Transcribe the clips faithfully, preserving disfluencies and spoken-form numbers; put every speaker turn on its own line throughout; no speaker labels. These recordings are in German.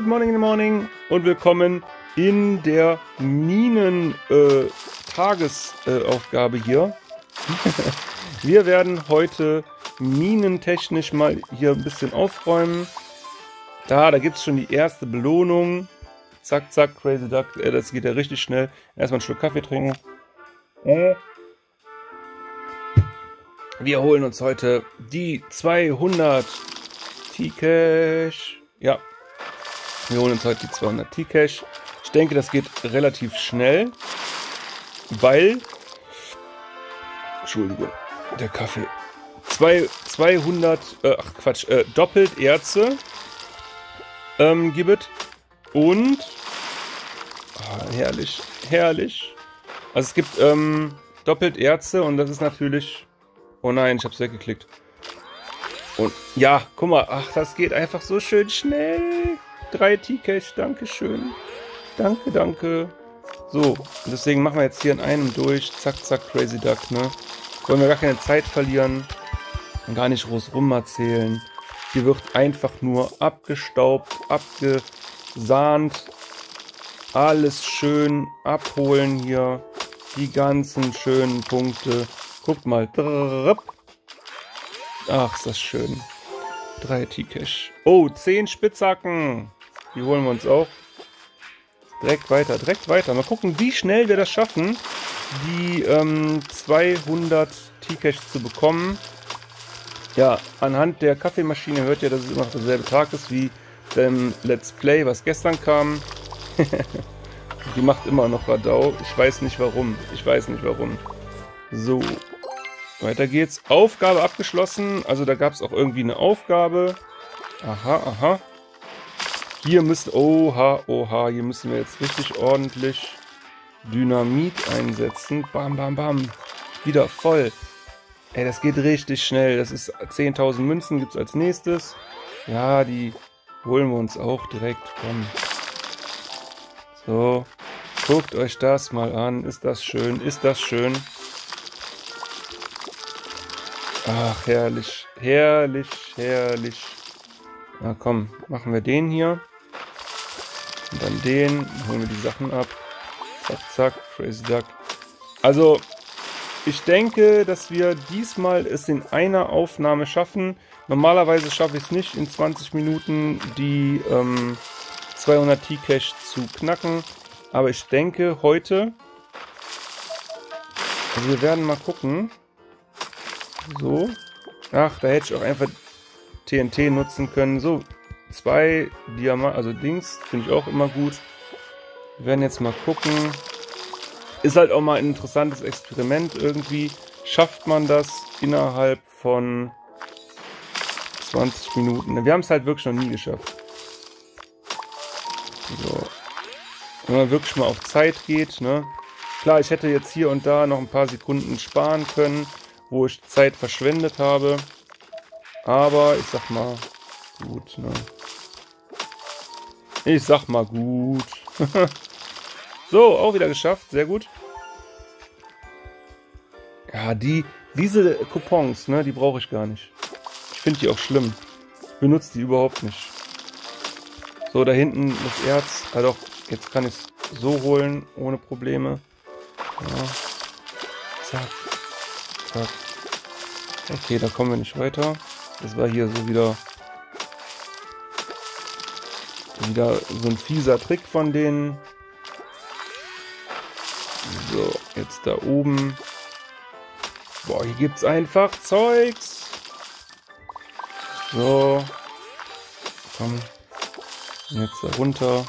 Good morning in the morning und willkommen in der Minen-Tagesaufgabe äh, hier. Wir werden heute minentechnisch mal hier ein bisschen aufräumen. Da, da gibt es schon die erste Belohnung. Zack, zack, Crazy Duck. Äh, das geht ja richtig schnell. Erstmal einen Schluck Kaffee trinken. Äh. Wir holen uns heute die zweihundert T-Cash. Ja, wir holen uns heute die zweihundert T-Cash. Ich denke, das geht relativ schnell, weil, Entschuldigung, der Kaffee, Zwei, zweihundert, äh, ach Quatsch, äh, doppelt Erze ähm, gibt und, oh, herrlich, herrlich. Also es gibt ähm, doppelt Erze und das ist natürlich, oh nein, ich hab's weggeklickt. Und ja, guck mal, ach, das geht einfach so schön schnell. Drei T-Cash, danke schön. Danke, danke. So, deswegen machen wir jetzt hier in einem durch. Zack, zack, Crazy Duck, ne? Wollen wir gar keine Zeit verlieren. Und gar nicht groß rum erzählen. Hier wird einfach nur abgestaubt, abgesahnt. Alles schön abholen hier. Die ganzen schönen Punkte. Guckt mal. Ach, ist das schön. Drei T-Cash. Oh, zehn Spitzhacken. Die holen wir uns auch. Direkt weiter, direkt weiter. Mal gucken, wie schnell wir das schaffen, die ähm, zweihundert T-Cash zu bekommen. Ja, anhand der Kaffeemaschine hört ihr, dass es immer noch derselbe Tag ist wie dem Let's Play, was gestern kam. Die macht immer noch Radau. Ich weiß nicht warum. Ich weiß nicht warum. So. Weiter geht's. Aufgabe abgeschlossen. Also da gab es auch irgendwie eine Aufgabe. Aha, aha. Hier müsst... Oha, oha. Hier müssen wir jetzt richtig ordentlich Dynamit einsetzen. Bam, bam, bam. Wieder voll. Ey, das geht richtig schnell. Das ist zehntausend Münzen gibt es als nächstes. Ja, die holen wir uns auch direkt. Komm. So. Guckt euch das mal an. Ist das schön? Ist das schön? Ach, herrlich, herrlich, herrlich. Na komm, machen wir den hier. Und dann den. Dann holen wir die Sachen ab. Zack, zack, Crazy Duck. Also, ich denke, dass wir diesmal es in einer Aufnahme schaffen. Normalerweise schaffe ich es nicht, in zwanzig Minuten die ähm, zweihundert T-Cash zu knacken. Aber ich denke, heute... Also wir werden mal gucken... So. Ach, da hätte ich auch einfach T N T nutzen können. So, zwei Diamanten, also Dings, finde ich auch immer gut. Wir werden jetzt mal gucken. Ist halt auch mal ein interessantes Experiment irgendwie. Schafft man das innerhalb von zwanzig Minuten? Wir haben es halt wirklich noch nie geschafft. So. Wenn man wirklich mal auf Zeit geht, ne? Klar, ich hätte jetzt hier und da noch ein paar Sekunden sparen können, wo ich Zeit verschwendet habe. Aber ich sag mal, gut, ne? Ich sag mal gut. So, auch wieder geschafft. Sehr gut. Ja, die, diese Coupons, ne, die brauche ich gar nicht. Ich finde die auch schlimm. Ich benutze die überhaupt nicht. So, da hinten das Erz. Ah doch, jetzt kann ich es so holen, ohne Probleme. Ja. Zack. Zack. Okay, da kommen wir nicht weiter. Das war hier so wieder wieder so ein fieser Trick von denen. So, jetzt da oben. Boah, hier gibt's einfach Zeugs. So. Komm. Jetzt da runter.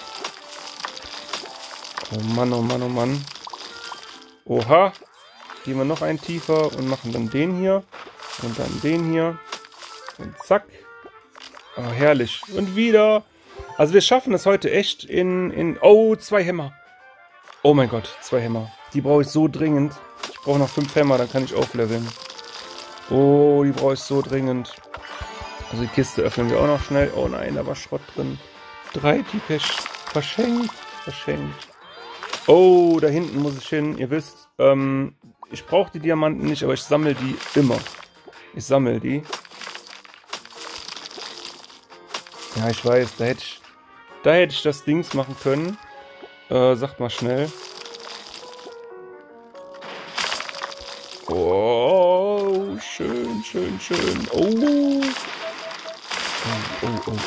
Oh Mann, oh Mann, oh Mann. Oha. Gehen wir noch einen tiefer und machen dann den hier. Und dann den hier. Und zack. Oh, herrlich. Und wieder. Also wir schaffen es heute echt in... in oh, zwei Hämmer. Oh mein Gott, zwei Hämmer. Die brauche ich so dringend. Ich brauche noch fünf Hämmer, dann kann ich aufleveln. Oh, die brauche ich so dringend. Also die Kiste öffnen wir auch noch schnell. Oh nein, da war Schrott drin. Drei T-Cash. Verschenkt. Verschenkt. Oh, da hinten muss ich hin. Ihr wisst, ähm, ich brauche die Diamanten nicht, aber ich sammle die immer. Ich sammle die. Ja, ich weiß, da hätte ich Da hätte ich das Dings machen können. Äh, sagt mal schnell. Oh, schön, schön, schön. Oh. Oh, oh, oh,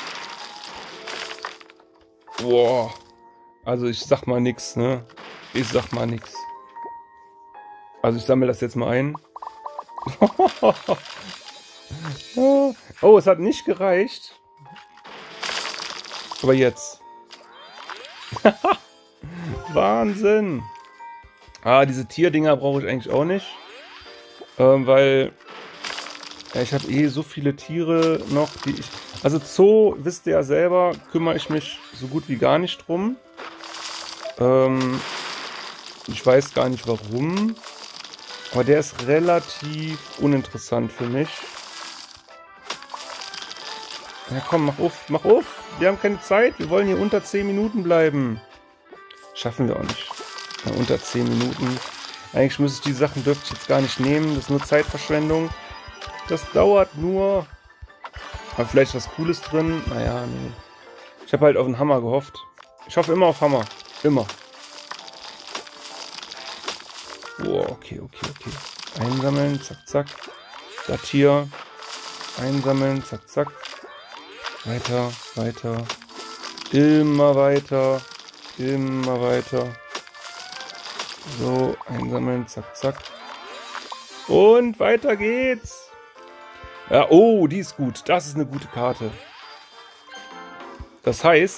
oh. Boah. Also ich sag mal nix, ne? Ich sag mal nix. Also ich sammle das jetzt mal ein. Oh, es hat nicht gereicht. Aber jetzt. Wahnsinn. Ah, diese Tierdinger brauche ich eigentlich auch nicht. Ähm, weil ja, ich habe eh so viele Tiere noch, die ich... Also Zoo, wisst ihr ja selber, kümmere ich mich so gut wie gar nicht drum. Ähm, ich weiß gar nicht warum. Aber der ist relativ uninteressant für mich. Ja komm, mach auf, mach auf. Wir haben keine Zeit. Wir wollen hier unter zehn Minuten bleiben. Schaffen wir auch nicht. Ja, unter zehn Minuten. Eigentlich müsste ich die Sachen, dürfte ich jetzt gar nicht nehmen. Das ist nur Zeitverschwendung. Das dauert nur. Aber vielleicht was Cooles drin. Naja, nee. Ich habe halt auf den Hammer gehofft. Ich hoffe immer auf Hammer. Immer. Boah, okay, okay, okay. Einsammeln, zack, zack. Das hier. Einsammeln, zack, zack. Weiter, weiter. Immer weiter. Immer weiter. So, einsammeln, zack, zack. Und weiter geht's. Ja, oh, die ist gut. Das ist eine gute Karte. Das heißt...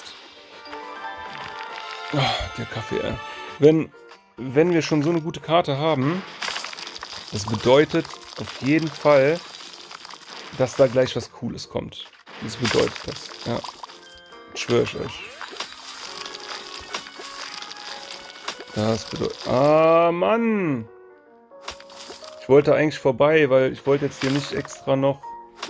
Oh, der Kaffee, ey. Wenn, wenn wir schon so eine gute Karte haben, das bedeutet auf jeden Fall, dass da gleich was Cooles kommt. Das bedeutet das, ja. Schwöre ich euch. Das bedeutet... Ah, Mann! Ich wollte eigentlich vorbei, weil ich wollte jetzt hier nicht extra noch...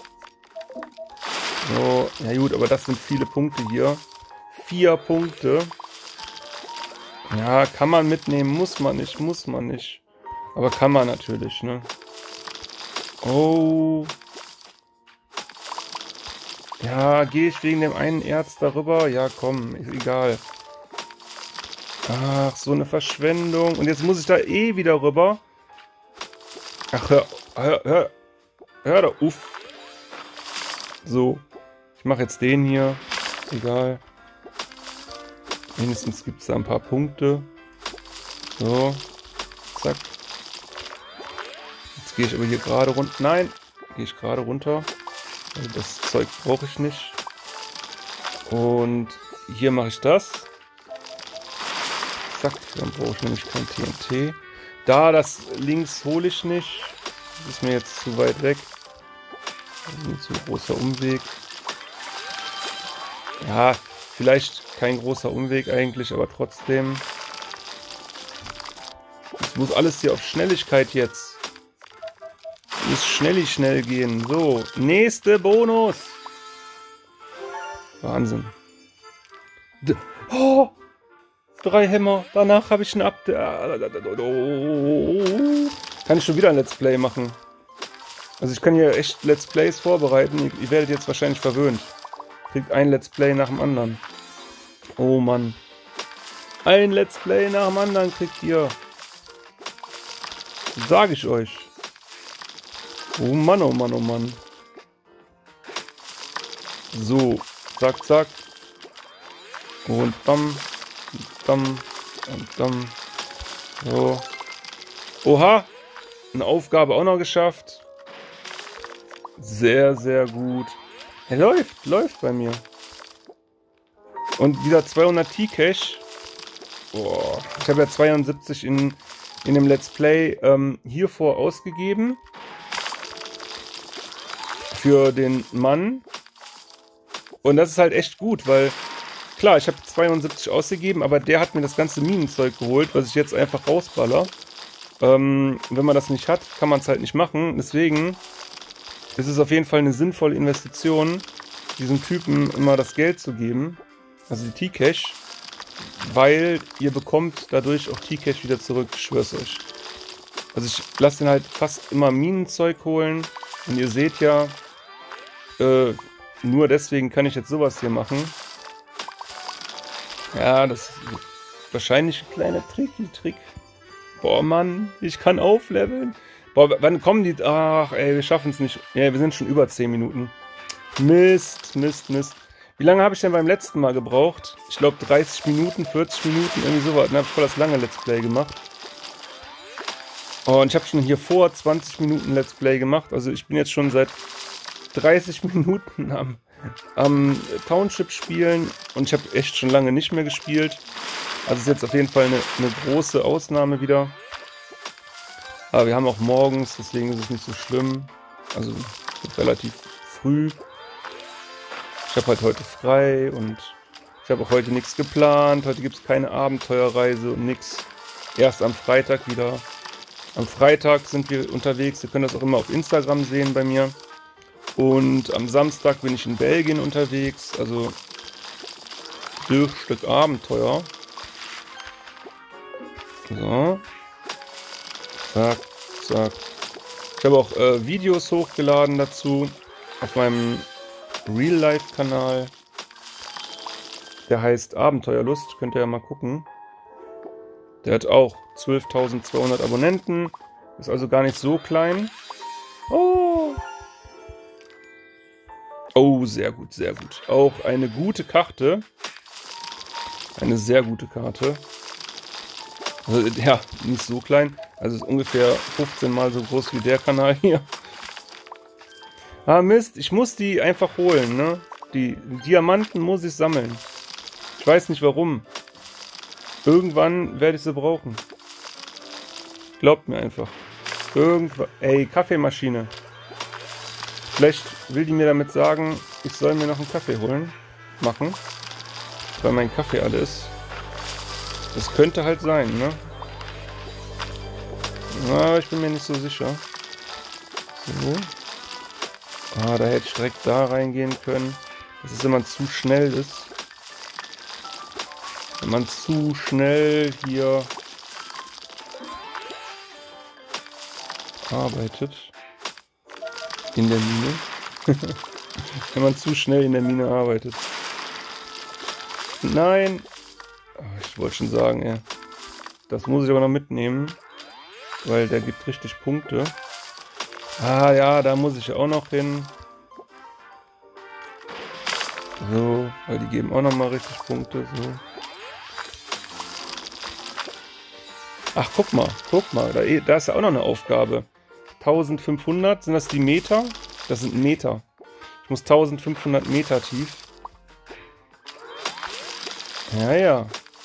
So, ja gut, aber das sind viele Punkte hier. Vier Punkte. Ja, kann man mitnehmen, muss man nicht, muss man nicht. Aber kann man natürlich, ne? Oh... Ja, gehe ich wegen dem einen Erz darüber? Ja, komm, ist egal. Ach, so eine Verschwendung. Und jetzt muss ich da eh wieder rüber. Ach, hör, hör, hör, hör da, uff. So, ich mache jetzt den hier. Egal. Wenigstens gibt es da ein paar Punkte. So, zack. Jetzt gehe ich aber hier gerade runter. Nein, gehe ich gerade runter. Das Zeug brauche ich nicht. Und hier mache ich das. Zack, dann brauche ich nämlich kein T N T. Da, das links hole ich nicht. Das ist mir jetzt zu weit weg. Ein zu großer Umweg. Ja, vielleicht kein großer Umweg eigentlich, aber trotzdem. Es muss alles hier auf Schnelligkeit jetzt. Muss schnellig schnell gehen. So, nächste Bonus. Wahnsinn. D oh, drei Hämmer. Danach habe ich ein Up. Kann ich schon wieder ein Let's Play machen. Also ich kann hier echt Let's Plays vorbereiten. Ihr, ihr werdet jetzt wahrscheinlich verwöhnt. Kriegt ein Let's Play nach dem anderen. Oh Mann. Ein Let's Play nach dem anderen kriegt ihr. Sage ich euch. Oh Mann, oh Mann, oh Mann. So, zack, zack. Und bam, bam, und bam. So. Oha, eine Aufgabe auch noch geschafft. Sehr, sehr gut. Er läuft, läuft bei mir. Und wieder zweihundert T-Cash. Boah, ich habe ja zweiundsiebzig in, in dem Let's Play ähm, hiervor ausgegeben. Für den Mann. Und das ist halt echt gut, weil klar, ich habe zweiundsiebzig ausgegeben, aber der hat mir das ganze Minenzeug geholt, was ich jetzt einfach rausballer. Ähm, wenn man das nicht hat, kann man es halt nicht machen. Deswegen ist es auf jeden Fall eine sinnvolle Investition, diesem Typen immer das Geld zu geben, also die T-Cash, weil ihr bekommt dadurch auch T-Cash wieder zurück, ich schwör's euch. Also ich lasse den halt fast immer Minenzeug holen und ihr seht ja, Äh, nur deswegen kann ich jetzt sowas hier machen. Ja, das ist wahrscheinlich ein kleiner Tricky-Trick. Boah, Mann, ich kann aufleveln. Boah, wann kommen die? Ach, ey, wir schaffen es nicht. Ja, wir sind schon über zehn Minuten. Mist, Mist, Mist. Wie lange habe ich denn beim letzten Mal gebraucht? Ich glaube dreißig Minuten, vierzig Minuten, irgendwie sowas. Dann habe ich voll das lange Let's Play gemacht. Oh, und ich habe schon hier vor zwanzig Minuten Let's Play gemacht. Also ich bin jetzt schon seit dreißig Minuten am, am Township spielen. Und ich habe echt schon lange nicht mehr gespielt. Also ist jetzt auf jeden Fall eine, eine große Ausnahme wieder. Aber wir haben auch morgens, deswegen ist es nicht so schlimm. Also relativ früh. Ich habe halt heute frei und ich habe auch heute nichts geplant. Heute gibt es keine Abenteuerreise und nichts. Erst am Freitag wieder. Am Freitag sind wir unterwegs. Ihr könnt das auch immer auf Instagram sehen bei mir. Und am Samstag bin ich in Belgien unterwegs. Also ein Stück Abenteuer. So. Zack, zack. Ich habe auch äh, Videos hochgeladen dazu. Auf meinem Real-Life-Kanal. Der heißt Abenteuerlust. Könnt ihr ja mal gucken. Der hat auch zwölftausendzweihundert Abonnenten. Ist also gar nicht so klein. Oh. Oh, sehr gut, sehr gut. Auch eine gute Karte. Eine sehr gute Karte. Also, ja, nicht so klein. Also ist ungefähr fünfzehn Mal so groß wie der Kanal hier. Ah, Mist. Ich muss die einfach holen, ne? Die Diamanten muss ich sammeln. Ich weiß nicht warum. Irgendwann werde ich sie brauchen. Glaubt mir einfach. Irgendwann. Ey, Kaffeemaschine. Vielleicht will die mir damit sagen, ich soll mir noch einen Kaffee holen. Machen. Weil mein Kaffee alle ist. Das könnte halt sein, ne? Na, ich bin mir nicht so sicher. So. Ah, da hätte ich direkt da reingehen können. Das ist, wenn man zu schnell ist. Wenn man zu schnell hier arbeitet. In der Mine. Wenn man zu schnell in der Mine arbeitet. Nein! Oh, ich wollte schon sagen, ja. Das muss ich aber noch mitnehmen. Weil der gibt richtig Punkte. Ah ja, da muss ich auch noch hin. So, weil die geben auch noch mal richtig Punkte. So. Ach, guck mal, guck mal, da, da ist ja auch noch eine Aufgabe. eintausendfünfhundert, sind das die Meter? Das sind Meter. Ich muss eintausendfünfhundert Meter tief. Ja, ja.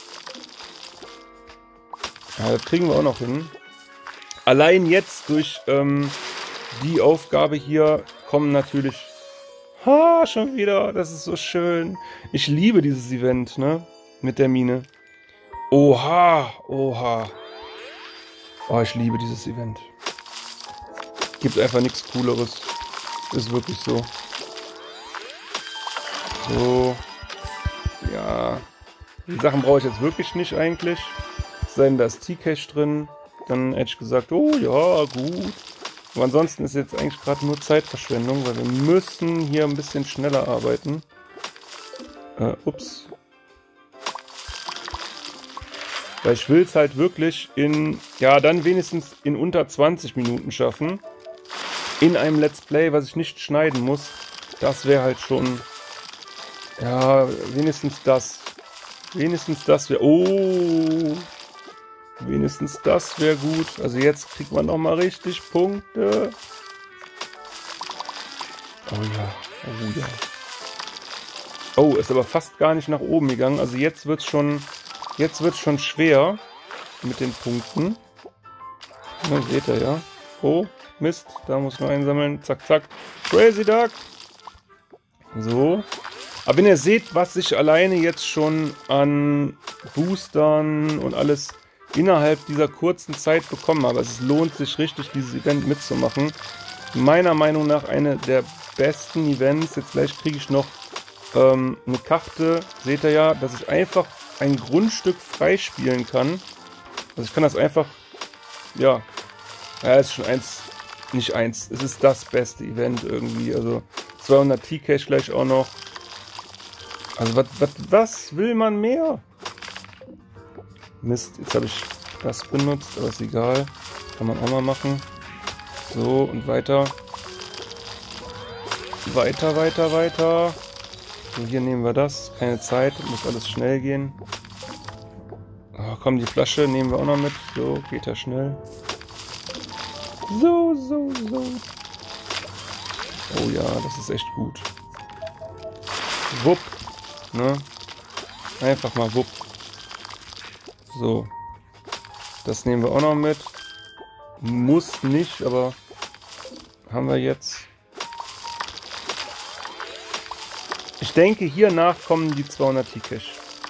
Ja, das kriegen wir auch noch hin. Allein jetzt durch ähm, die Aufgabe hier kommen natürlich... Ha, schon wieder, das ist so schön. Ich liebe dieses Event, ne? Mit der Mine. Oha, oha. Oh, ich liebe dieses Event. Gibt einfach nichts Cooleres. Ist wirklich so. So. Ja. Die Sachen brauche ich jetzt wirklich nicht eigentlich. Es sei denn, da ist T-Cash drin. Dann hätte ich gesagt, oh ja, gut. Aber ansonsten ist jetzt eigentlich gerade nur Zeitverschwendung, weil wir müssen hier ein bisschen schneller arbeiten. Äh, ups. Weil ich will es halt wirklich in, ja, dann wenigstens in unter zwanzig Minuten schaffen. In einem Let's Play, was ich nicht schneiden muss. Das wäre halt schon, ja, wenigstens das. Wenigstens das wäre, oh, wenigstens das wäre gut. Also jetzt kriegt man noch mal richtig Punkte. Oh ja, oh ja. Oh, ist aber fast gar nicht nach oben gegangen. Also jetzt wird es schon, jetzt wird's schon schwer mit den Punkten. Na, seht ihr ja. Oh, Mist, da muss man einsammeln. Zack, zack. Crazy Duck. So. Aber wenn ihr seht, was ich alleine jetzt schon an Boostern und alles innerhalb dieser kurzen Zeit bekommen habe, also es lohnt sich richtig, dieses Event mitzumachen. Meiner Meinung nach eine der besten Events. Jetzt gleich kriege ich noch ähm, eine Karte. Seht ihr ja, dass ich einfach ein Grundstück freispielen kann. Also ich kann das einfach, ja, ja, ist schon eins, nicht eins, es ist das beste Event irgendwie. Also zweihundert T-Cash gleich auch noch. Also was, was, was will man mehr? Mist, jetzt habe ich das benutzt, aber ist egal. Kann man auch mal machen. So, und weiter. Weiter, weiter, weiter. So, hier nehmen wir das. Keine Zeit, muss alles schnell gehen. Oh, komm, die Flasche nehmen wir auch noch mit. So, geht ja schnell. So, so, so. Oh ja, das ist echt gut. Wupp. Ne? Einfach mal wupp. So. Das nehmen wir auch noch mit. Muss nicht, aber haben wir jetzt. Ich denke, hiernach kommen die zweihundert T-Cash.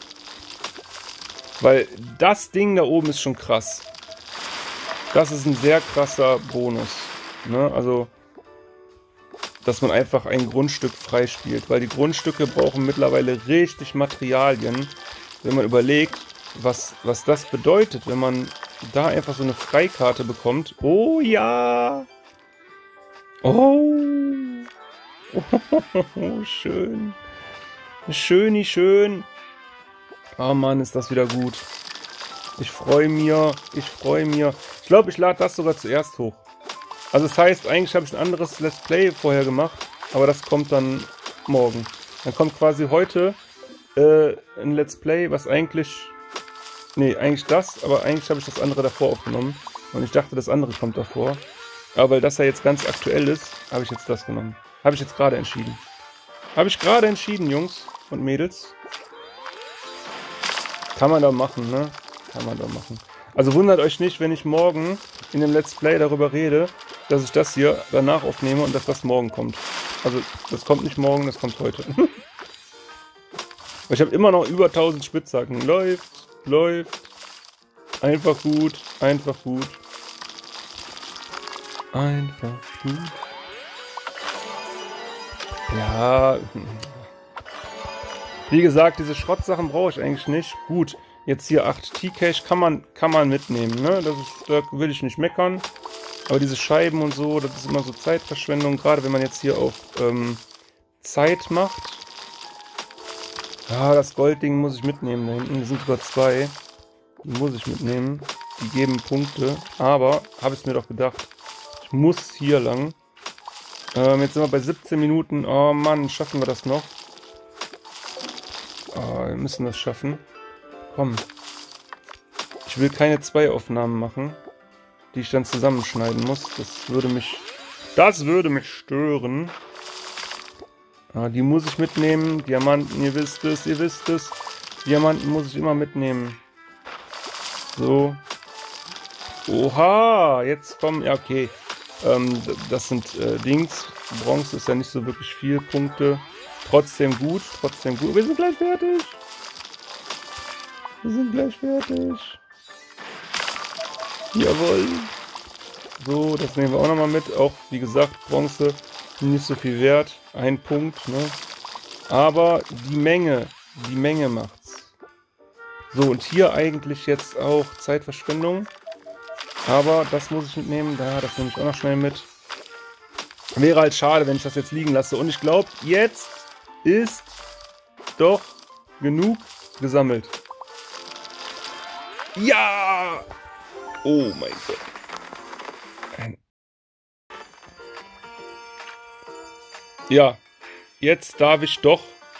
Weil das Ding da oben ist schon krass. Das ist ein sehr krasser Bonus. Ne? Also, dass man einfach ein Grundstück freispielt. Weil die Grundstücke brauchen mittlerweile richtig Materialien. Wenn man überlegt, was, was das bedeutet, wenn man da einfach so eine Freikarte bekommt. Oh ja! Oh! Oh, schön. Schöni, schön. Oh Mann, ist das wieder gut. Ich freue mich. Ich freue mich. Ich glaube, ich lade das sogar zuerst hoch. Also das heißt, eigentlich habe ich ein anderes Let's Play vorher gemacht. Aber das kommt dann morgen. Dann kommt quasi heute äh, ein Let's Play, was eigentlich... Nee, eigentlich das, aber eigentlich habe ich das andere davor aufgenommen. Und ich dachte, das andere kommt davor. Aber weil das ja jetzt ganz aktuell ist, habe ich jetzt das genommen. Habe ich jetzt gerade entschieden. Habe ich gerade entschieden, Jungs und Mädels. Kann man da machen, ne? Kann man da machen. Also wundert euch nicht, wenn ich morgen in dem Let's Play darüber rede, dass ich das hier danach aufnehme und dass das morgen kommt. Also das kommt nicht morgen, das kommt heute. Ich habe immer noch über tausend Spitzhacken. Läuft, läuft. Einfach gut, einfach gut. Einfach gut. Ja. Wie gesagt, diese Schrottsachen brauche ich eigentlich nicht. Gut, jetzt hier acht T-Cash kann man, kann man mitnehmen. Ne? Das ist, da will ich nicht meckern. Aber diese Scheiben und so, das ist immer so Zeitverschwendung. Gerade wenn man jetzt hier auf ähm, Zeit macht. Ah, das Goldding muss ich mitnehmen. Da hinten sind sogar zwei. Die muss ich mitnehmen. Die geben Punkte. Aber, habe ich mir doch gedacht, ich muss hier lang. Ähm, jetzt sind wir bei siebzehn Minuten. Oh Mann, schaffen wir das noch? Oh, wir müssen das schaffen. Komm. Ich will keine zwei Aufnahmen machen, die ich dann zusammenschneiden muss. Das würde mich... Das würde mich stören. Ah, die muss ich mitnehmen. Diamanten, ihr wisst es, ihr wisst es. Diamanten muss ich immer mitnehmen. So. Oha, jetzt kommen... Ja, okay. Ähm, das sind äh, Dings. Bronze ist ja nicht so wirklich viel Punkte. Trotzdem gut, trotzdem gut. Wir sind gleich fertig. Wir sind gleich fertig. Jawohl. So, das nehmen wir auch nochmal mit. Auch, wie gesagt, Bronze nicht so viel wert. Ein Punkt, ne? Aber die Menge, die Menge macht's. So, und hier eigentlich jetzt auch Zeitverschwendung. Aber das muss ich mitnehmen. Da, das nehme ich auch noch schnell mit. Wäre halt schade, wenn ich das jetzt liegen lasse. Und ich glaube, jetzt ist doch genug gesammelt. Ja! Oh mein Gott. Ein ja, jetzt darf ich doch...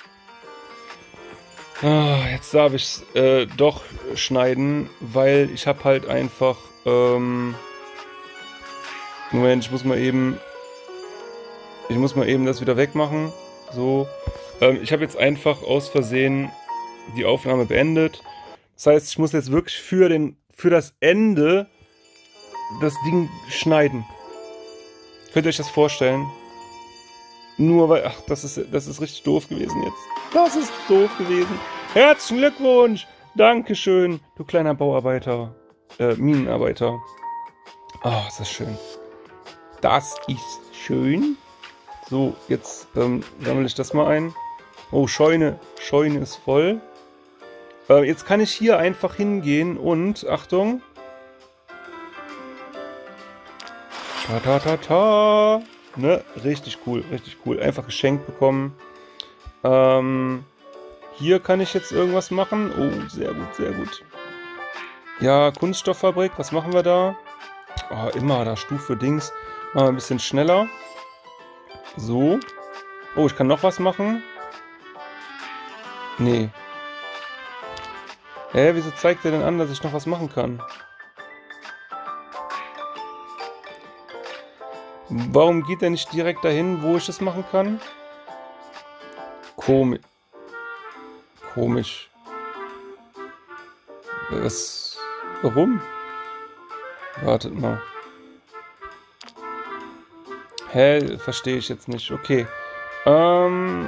Ah, jetzt darf ich es äh, doch schneiden, weil ich habe halt einfach... Ähm, Moment, ich muss mal eben... Ich muss mal eben das wieder wegmachen. So. Ähm, ich habe jetzt einfach aus Versehen die Aufnahme beendet. Das heißt, ich muss jetzt wirklich für, den, für das Ende das Ding schneiden. Könnt ihr euch das vorstellen? Nur weil... Ach, das ist, das ist richtig doof gewesen jetzt. Das ist doof gewesen. Herzlichen Glückwunsch! Dankeschön, du kleiner Bauarbeiter. Äh, Minenarbeiter. Ah, oh, ist das schön. Das ist schön. So, jetzt ähm, sammle ich das mal ein. Oh, Scheune. Scheune ist voll. Äh, jetzt kann ich hier einfach hingehen und, Achtung. Ta ta ta ta. Ne, richtig cool, richtig cool. Einfach geschenkt bekommen. Ähm, hier kann ich jetzt irgendwas machen. Oh, sehr gut, sehr gut. Ja, Kunststofffabrik, was machen wir da? Oh, immer da Stufe Dings. Machen wir ein bisschen schneller. So. Oh, ich kann noch was machen. Nee. Hä, wieso zeigt er denn an, dass ich noch was machen kann? Warum geht er nicht direkt dahin, wo ich es machen kann? Komisch. Komisch. Was? Warum? Wartet mal. Hä? Verstehe ich jetzt nicht. Okay. Ähm.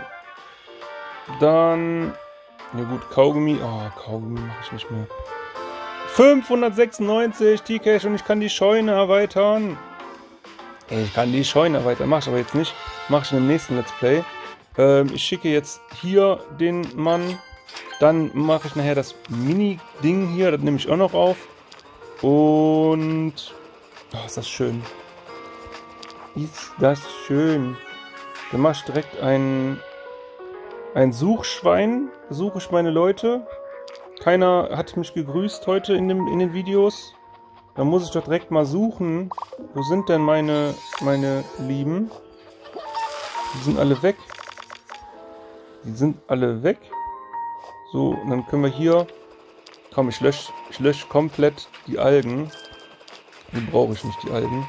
Dann. Ja gut, Kaugummi. Oh, Kaugummi mache ich nicht mehr. fünfhundertsechsundneunzig T-Cash und ich kann die Scheune erweitern. Ey, ich kann die Scheune erweitern. Mach ich aber jetzt nicht. Mach ich im nächsten Let's Play. Ähm, ich schicke jetzt hier den Mann. Dann mache ich nachher das Mini-Ding hier. Das nehme ich auch noch auf. Und... Oh, ist das schön. Ist das schön. Dann mache ich direkt ein... Ein Suchschwein. Suche ich meine Leute. Keiner hat mich gegrüßt heute in, dem, in den Videos. Da muss ich doch direkt mal suchen. Wo sind denn meine, meine Lieben? Die sind alle weg. Die sind alle weg. So, und dann können wir hier... Komm, ich lösche ich lösch komplett die Algen. Die brauche ich nicht, die Algen.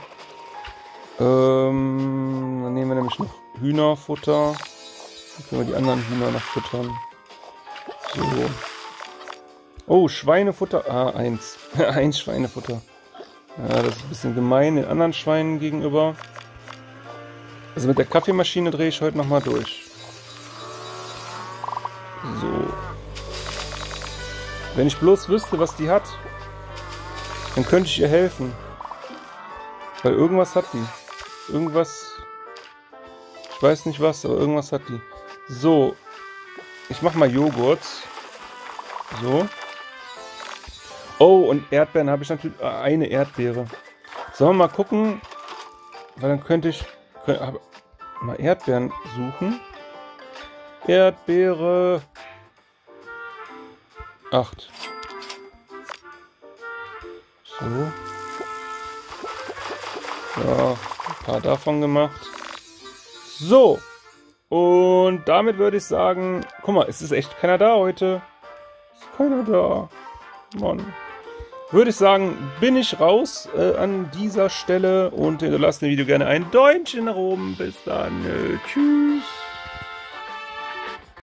Ähm, dann nehmen wir nämlich noch Hühnerfutter. Dann können wir die anderen Hühner noch füttern. So. Oh, Schweinefutter. Ah, eins. Eins Schweinefutter. Ja, das ist ein bisschen gemein den anderen Schweinen gegenüber. Also mit der Kaffeemaschine drehe ich heute nochmal durch. So. Wenn ich bloß wüsste, was die hat, dann könnte ich ihr helfen. Weil irgendwas hat die. Irgendwas... Ich weiß nicht was, aber irgendwas hat die. So. Ich mache mal Joghurt. So. Oh, und Erdbeeren habe ich natürlich... Äh, eine Erdbeere. Sollen wir mal gucken? Weil dann könnte ich... Könnte, mal Erdbeeren suchen. Erdbeere... acht. So. Ja, ein paar davon gemacht. So. Und damit würde ich sagen... Guck mal, es ist echt keiner da heute. Ist keiner da. Mann. Würde ich sagen, bin ich raus äh, an dieser Stelle und hinterlasst dem Video gerne ein Däumchen nach oben. Bis dann. Äh, tschüss.